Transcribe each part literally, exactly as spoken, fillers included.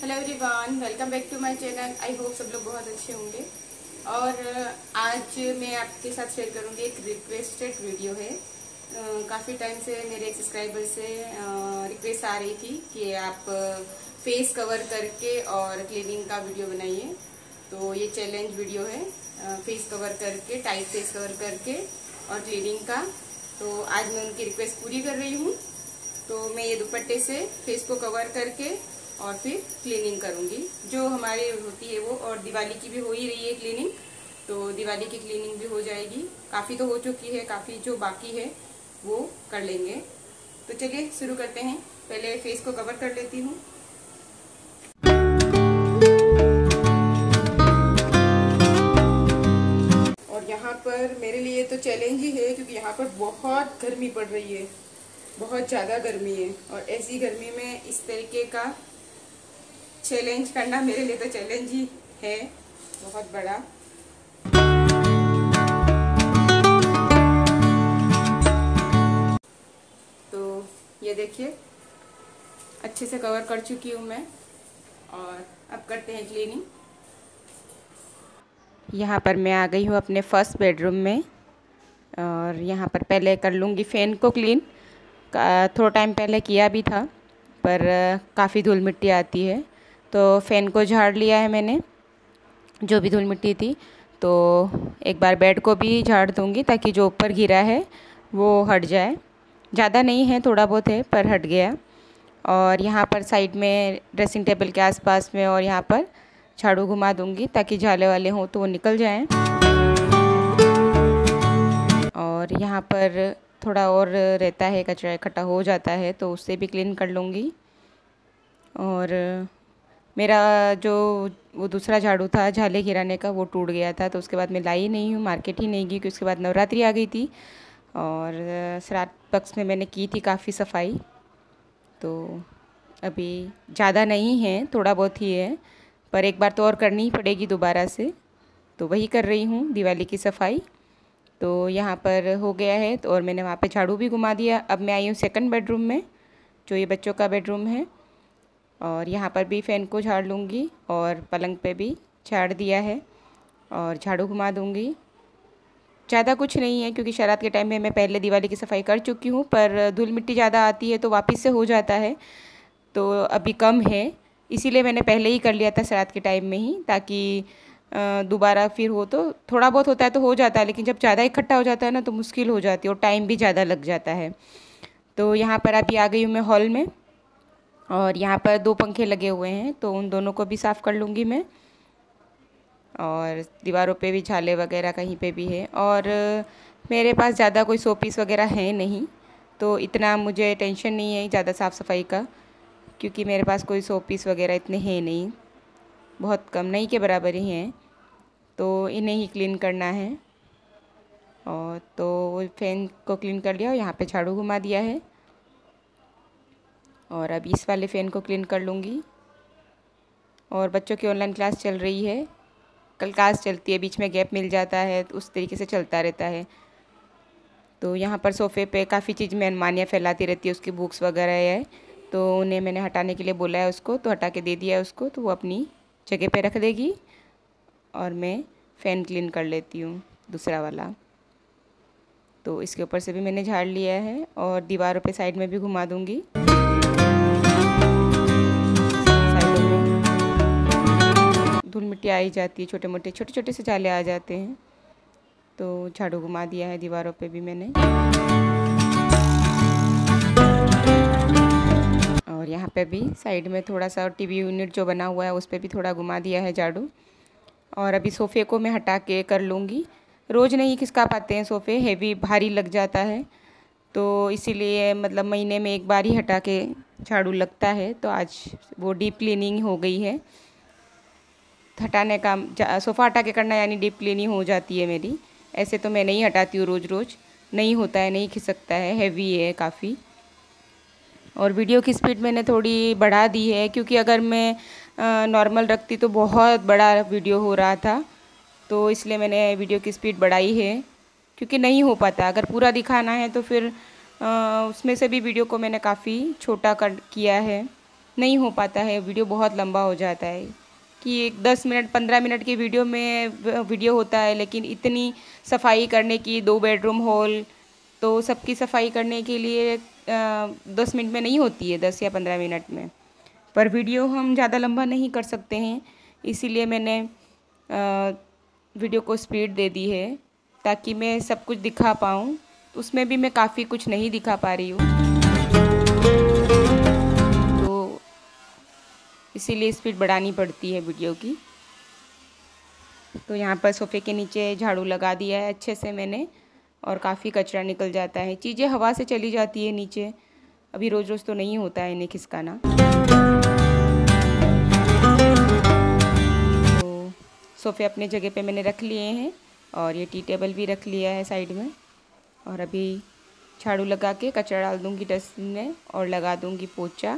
Hello everyone, welcome back to my channel. I hope सब लोग बहुत अच्छे होंगे। और आज मैं आपके साथ शेयर करूंगी एक रिक्वेस्टेड वीडियो है। काफ़ी टाइम से मेरे एक सब्सक्राइबर से रिक्वेस्ट आ रही थी कि आप फेस कवर करके और क्लीनिंग का वीडियो बनाइए। तो ये चैलेंज वीडियो है, फेस कवर करके, टाइट फेस कवर करके और क्लीनिंग का। तो आज मैं उनकी रिक्वेस्ट पूरी कर रही हूँ। तो मैं ये दुपट्टे से फेस को कवर करके और फिर क्लीनिंग करूंगी जो हमारे होती है वो। और दिवाली की भी हो ही रही है क्लीनिंग, तो दिवाली की क्लीनिंग भी हो जाएगी। काफ़ी तो हो चुकी है, काफ़ी जो बाकी है वो कर लेंगे। तो चलिए शुरू करते हैं। पहले फेस को कवर कर लेती हूँ। और यहाँ पर मेरे लिए तो चैलेंज ही है, क्योंकि यहाँ पर बहुत गर्मी पड़ रही है, बहुत ज़्यादा गर्मी है। और ऐसी गर्मी में इस तरीके का चैलेंज करना मेरे लिए तो चैलेंज ही है, बहुत बड़ा। तो ये देखिए, अच्छे से कवर कर चुकी हूँ मैं। और अब करते हैं क्लीनिंग। यहाँ पर मैं आ गई हूँ अपने फर्स्ट बेडरूम में। और यहाँ पर पहले कर लूँगी फ़ैन को क्लीन। थोड़ा टाइम पहले किया भी था, पर काफ़ी धूल मिट्टी आती है, तो फ़ैन को झाड़ लिया है मैंने, जो भी धूल मिट्टी थी। तो एक बार बेड को भी झाड़ दूँगी ताकि जो ऊपर गिरा है वो हट जाए। ज़्यादा नहीं है, थोड़ा बहुत है पर हट गया। और यहाँ पर साइड में ड्रेसिंग टेबल के आसपास में और यहाँ पर झाड़ू घुमा दूँगी ताकि झाले वाले हों तो वो निकल जाएं। और यहाँ पर थोड़ा और रहता है, कचरा इकट्ठा हो जाता है, तो उससे भी क्लीन कर लूँगी। और मेरा जो वो दूसरा झाड़ू था झाले गिराने का, वो टूट गया था, तो उसके बाद मैं लाई नहीं हूँ, मार्केट ही नहीं गई, क्योंकि उसके बाद नवरात्रि आ गई थी। और श्राद्ध पक्ष में मैंने की थी काफ़ी सफाई, तो अभी ज़्यादा नहीं है, थोड़ा बहुत ही है, पर एक बार तो और करनी ही पड़ेगी दोबारा से, तो वही कर रही हूँ, दिवाली की सफाई। तो यहाँ पर हो गया है, तो और मैंने वहाँ पे झाड़ू भी घुमा दिया। अब मैं आई हूँ सेकंड बेडरूम में, जो ये बच्चों का बेडरूम है। और यहाँ पर भी फ़ैन को झाड़ लूँगी और पलंग पे भी झाड़ दिया है और झाड़ू घुमा दूँगी। ज़्यादा कुछ नहीं है, क्योंकि श्राद्ध के टाइम में मैं पहले दिवाली की सफाई कर चुकी हूँ, पर धूल मिट्टी ज़्यादा आती है तो वापस से हो जाता है, तो अभी कम है, इसीलिए मैंने पहले ही कर लिया था श्राद्ध के टाइम में ही, ताकि दोबारा फिर हो तो थोड़ा बहुत होता है तो हो जाता है, लेकिन जब ज़्यादा इकट्ठा हो जाता है ना तो मुश्किल हो जाती है और टाइम भी ज़्यादा लग जाता है। तो यहाँ पर अभी आ गई हूँ मैं हॉल में, और यहाँ पर दो पंखे लगे हुए हैं, तो उन दोनों को भी साफ़ कर लूँगी मैं। और दीवारों पे भी झाले वगैरह कहीं पे भी है। और मेरे पास ज़्यादा कोई शो पीस वगैरह है नहीं, तो इतना मुझे टेंशन नहीं है ज़्यादा साफ़ सफाई का, क्योंकि मेरे पास कोई शो पीस वगैरह इतने हैं नहीं, बहुत कम, नहीं के बराबर ही हैं, तो इन्हें ही क्लीन करना है। और तो फ़ैन को क्लीन कर लिया और यहाँ पे झाड़ू घुमा दिया है। और अब इस वाले फ़ैन को क्लीन कर लूँगी। और बच्चों की ऑनलाइन क्लास चल रही है, कल क्लास चलती है, बीच में गैप मिल जाता है, तो उस तरीके से चलता रहता है। तो यहाँ पर सोफ़े पे काफ़ी चीज़ में अनमानियाँ फैलाती रहती है, उसकी बुक्स वगैरह है, तो उन्हें मैंने हटाने के लिए बोला है उसको, तो हटा के दे दिया है उसको, तो वो अपनी जगह पे रख देगी। और मैं फ़ैन क्लीन कर लेती हूँ दूसरा वाला। तो इसके ऊपर से भी मैंने झाड़ लिया है और दीवारों पे साइड में भी घुमा दूँगी। धूल मिट्टी आ ही जाती है, छोटे मोटे छोटे छोटे से झाले आ जाते हैं, तो झाड़ू घुमा दिया है दीवारों पे भी मैंने। और यहाँ पे भी साइड में थोड़ा सा टीवी यूनिट जो बना हुआ है उस पर भी थोड़ा घुमा दिया है झाड़ू। और अभी सोफ़े को मैं हटा के कर लूँगी। रोज़ नहीं खिसका पाते हैं सोफ़े, हेवी भारी लग जाता है, तो इसीलिए मतलब महीने में एक बार ही हटा के झाड़ू लगता है। तो आज वो डीप क्लीनिंग हो गई है, हटाने का, सोफ़ा हटा के करना यानी डीप क्लीनिंग हो जाती है मेरी। ऐसे तो मैं नहीं हटाती हूँ रोज़ रोज़, नहीं होता है, नहीं खिसकता है, हैवी है काफ़ी। और वीडियो की स्पीड मैंने थोड़ी बढ़ा दी है, क्योंकि अगर मैं नॉर्मल रखती तो बहुत बड़ा वीडियो हो रहा था, तो इसलिए मैंने वीडियो की स्पीड बढ़ाई है, क्योंकि नहीं हो पाता अगर पूरा दिखाना है तो फिर आ, उसमें से भी वीडियो को मैंने काफ़ी छोटा कर किया है। नहीं हो पाता है, वीडियो बहुत लंबा हो जाता है कि एक दस मिनट पंद्रह मिनट की वीडियो में वीडियो होता है, लेकिन इतनी सफाई करने की, दो बेडरूम हॉल, तो सबकी सफाई करने के लिए दस मिनट में नहीं होती है, दस या पंद्रह मिनट में। पर वीडियो हम ज़्यादा लंबा नहीं कर सकते हैं, इसीलिए मैंने आ, वीडियो को स्पीड दे दी है ताकि मैं सब कुछ दिखा पाऊँ। उसमें भी मैं काफ़ी कुछ नहीं दिखा पा रही हूँ, तो इसीलिए स्पीड बढ़ानी पड़ती है वीडियो की। तो यहाँ पर सोफ़े के नीचे झाड़ू लगा दिया है अच्छे से मैंने, और काफ़ी कचरा निकल जाता है, चीज़ें हवा से चली जाती है नीचे। अभी रोज़ रोज़ तो नहीं होता है इन्हें खिसकाना। तो सोफ़े अपने जगह पे मैंने रख लिए हैं, और ये टी टेबल भी रख लिया है साइड में। और अभी झाड़ू लगा के कचरा डाल दूँगी डस्टबिन में और लगा दूँगी पोछा,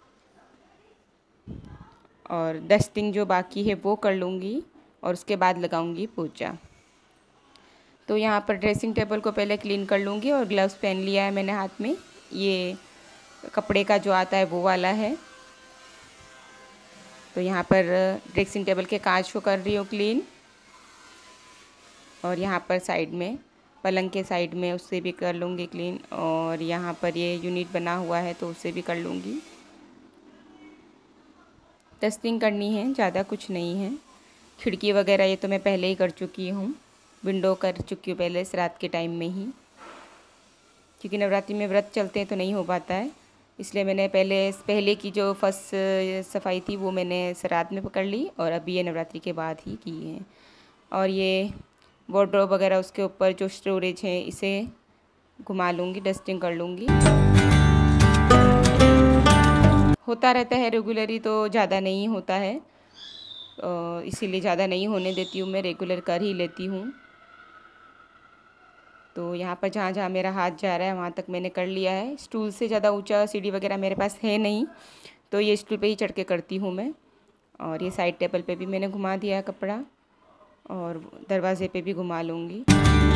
और डस्टिंग जो बाकी है वो कर लूँगी और उसके बाद लगाऊँगी पोछा। तो यहाँ पर ड्रेसिंग टेबल को पहले क्लीन कर लूँगी, और ग्लव्स पहन लिया है मैंने हाथ में, ये कपड़े का जो आता है वो वाला है। तो यहाँ पर ड्रेसिंग टेबल के कांच को कर रही हूँ क्लीन, और यहाँ पर साइड में पलंग के साइड में उससे भी कर लूँगी क्लीन, और यहाँ पर ये यूनिट बना हुआ है तो उससे भी कर लूँगी। डस्टिंग करनी है, ज़्यादा कुछ नहीं है। खिड़की वगैरह ये तो मैं पहले ही कर चुकी हूँ, विंडो कर चुकी हूँ पहले से रात के टाइम में ही, क्योंकि नवरात्रि में व्रत चलते हैं तो नहीं हो पाता है, इसलिए मैंने पहले पहले की जो फर्स्ट सफाई थी वो मैंने रात में पकड़ ली, और अभी ये नवरात्रि के बाद ही की है। और ये वार्डरोब वगैरह उसके ऊपर जो स्टोरेज है इसे घुमा लूँगी, डस्टिंग कर लूँगी। होता रहता है रेगुलरली, तो ज़्यादा नहीं होता है, इसीलिए ज़्यादा नहीं होने देती हूँ, मैं रेगुलर कर ही लेती हूँ। तो यहाँ पर जहाँ जहाँ मेरा हाथ जा रहा है वहाँ तक मैंने कर लिया है। स्टूल से ज़्यादा ऊंचा सीढ़ी वगैरह मेरे पास है नहीं, तो ये स्टूल पे ही चढ़ के करती हूँ मैं। और ये साइड टेबल पे भी मैंने घुमा दिया है कपड़ा, और दरवाज़े पे भी घुमा लूँगी।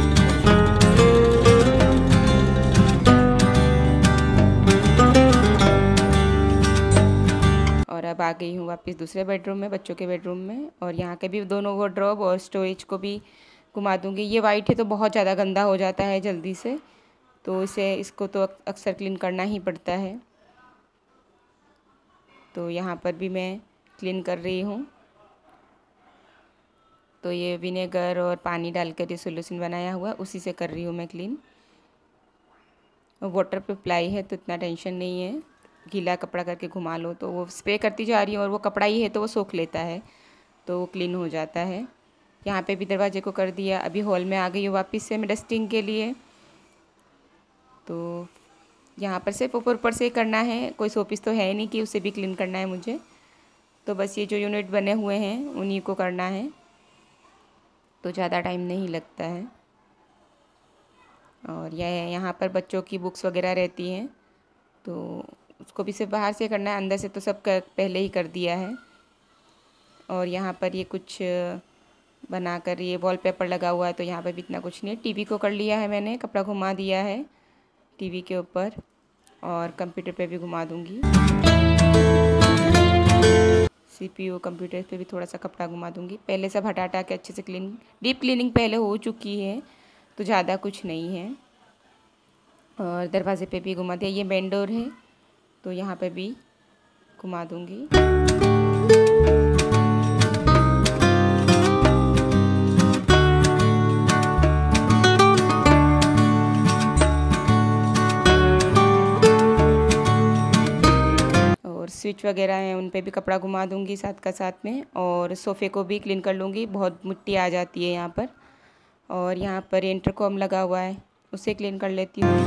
और अब आ गई हूँ वापस दूसरे बेडरूम में, बच्चों के बेडरूम में, और यहाँ के भी दोनों वार्डरोब और स्टोरेज को भी घुमा दूँगी। ये वाइट है तो बहुत ज़्यादा गंदा हो जाता है जल्दी से, तो इसे इसको तो अक्सर क्लीन करना ही पड़ता है। तो यहाँ पर भी मैं क्लीन कर रही हूँ। तो ये विनेगर और पानी डालकर ये सोल्यूशन बनाया हुआ, उसी से कर रही हूँ मैं क्लीन। वाटर पे प्लाई है तो इतना टेंशन नहीं है, गीला कपड़ा करके घुमा लो तो वो स्प्रे करती जा रही है, और वो कपड़ा ही है तो वो सोख लेता है, तो वो क्लीन हो जाता है। यहाँ पे भी दरवाजे को कर दिया। अभी हॉल में आ गई हूँ वापस से मैं डस्टिंग के लिए। तो यहाँ पर सिर्फ ऊपर ऊपर से करना है, कोई शोपीस तो है नहीं कि उसे भी क्लीन करना है मुझे, तो बस ये जो यूनिट बने हुए हैं उन्हीं को करना है, तो ज़्यादा टाइम नहीं लगता है। और यह यहाँ पर बच्चों की बुक्स वगैरह रहती हैं, तो उसको भी सिर्फ बाहर से करना है, अंदर से तो सब कर, पहले ही कर दिया है। और यहाँ पर ये कुछ बनाकर ये वॉलपेपर लगा हुआ है, तो यहाँ पर भी इतना कुछ नहीं है। टीवी को कर लिया है मैंने, कपड़ा घुमा दिया है टीवी के ऊपर, और कंप्यूटर पे भी घुमा दूँगी। सीपीयू कंप्यूटर पे भी थोड़ा सा कपड़ा घुमा दूँगी। पहले सब हटा हटा के अच्छे से क्लीन, डीप क्लीनिंग पहले हो चुकी है, तो ज़्यादा कुछ नहीं है। और दरवाजे पे भी घुमा दिया। ये मेन डोर है तो यहाँ पे भी घुमा दूँगी। और स्विच वगैरह हैं उन पे भी कपड़ा घुमा दूँगी साथ का साथ में। और सोफ़े को भी क्लीन कर लूँगी, बहुत मिट्टी आ जाती है यहाँ पर। और यहाँ पर इंटरकॉम लगा हुआ है, उसे क्लीन कर लेती हूँ।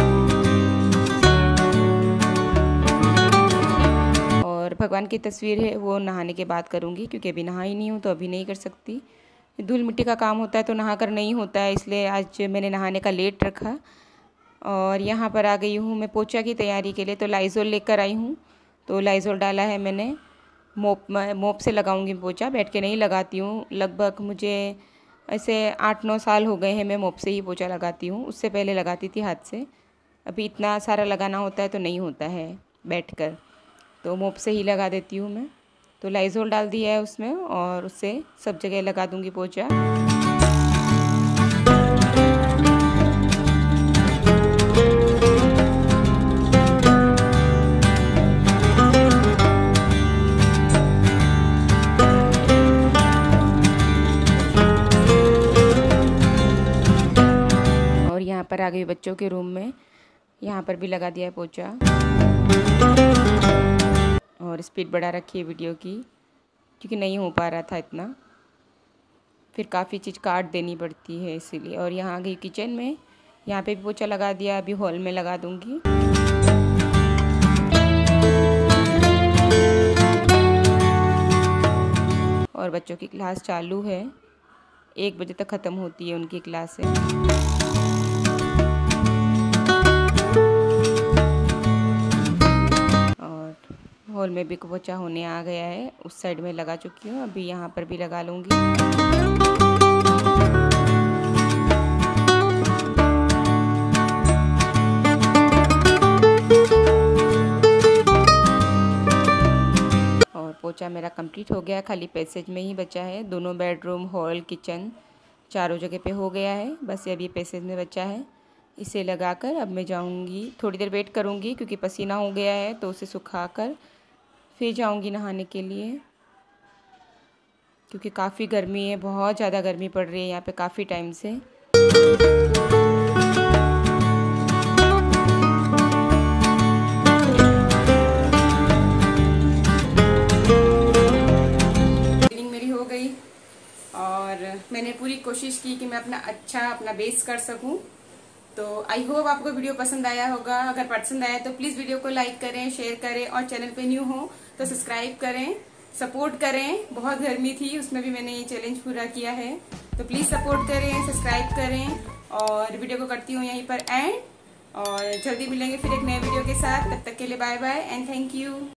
और भगवान की तस्वीर है वो नहाने के बाद करूँगी, क्योंकि अभी नहाई नहीं हूँ तो अभी नहीं कर सकती। धूल मिट्टी का काम होता है तो नहा कर नहीं होता है, इसलिए आज मैंने नहाने का लेट रखा। और यहाँ पर आ गई हूँ मैं पोछा की तैयारी के लिए, तो लाइज़ोल लेकर आई हूँ। तो लाइज़ोल डाला है मैंने, मोप मोप से लगाऊंगी पोछा, बैठ के नहीं लगाती हूँ। लगभग मुझे ऐसे आठ नौ साल हो गए हैं मैं मोप से ही पोछा लगाती हूँ, उससे पहले लगाती थी हाथ से। अभी इतना सारा लगाना होता है तो नहीं होता है बैठकर, तो मोप से ही लगा देती हूँ मैं। तो लाइज़ोल डाल दिया है उसमें और उससे सब जगह लगा दूँगी पोछा। और यहाँ पर आ गई बच्चों के रूम में, यहाँ पर भी लगा दिया है पोछा और स्पीड बढ़ा रखी है वीडियो की क्योंकि नहीं हो पा रहा था इतना, फिर काफ़ी चीज़ काट देनी पड़ती है इसीलिए। और यहाँ आ गई किचन में, यहाँ पे भी पोछा लगा दिया, अभी हॉल में लगा दूँगी। और बच्चों की क्लास चालू है, एक बजे तक ख़त्म होती है उनकी क्लासें। और हॉल में भी पोछा होने आ गया है, उस साइड में लगा चुकी हूँ, अभी यहाँ पर भी लगा लूँगी। और पोछा मेरा कंप्लीट हो गया, खाली पैसेज में ही बचा है। दोनों बेडरूम, हॉल, किचन चारों जगह पे हो गया है, बस ये अभी पैसेज में बचा है। इसे लगाकर अब मैं जाऊंगी, थोड़ी देर वेट करूंगी क्योंकि पसीना हो गया है, तो उसे सुखाकर फिर जाऊंगी नहाने के लिए क्योंकि काफ़ी गर्मी है, बहुत ज़्यादा गर्मी पड़ रही है यहाँ पे काफ़ी टाइम से। क्लीनिंग मेरी हो गई और मैंने पूरी कोशिश की कि मैं अपना अच्छा अपना बेस कर सकूं। तो आई होप आपको वीडियो पसंद आया होगा। अगर पसंद आया तो प्लीज़ वीडियो को लाइक करें, शेयर करें और चैनल पे न्यू हो तो सब्सक्राइब करें, सपोर्ट करें। बहुत गर्मी थी, उसमें भी मैंने ये चैलेंज पूरा किया है, तो प्लीज़ सपोर्ट करें, सब्सक्राइब करें और वीडियो को करती हूँ यहीं पर एंड। और जल्दी मिलेंगे फिर एक नए वीडियो के साथ, तब तक के लिए bye bye and thank you.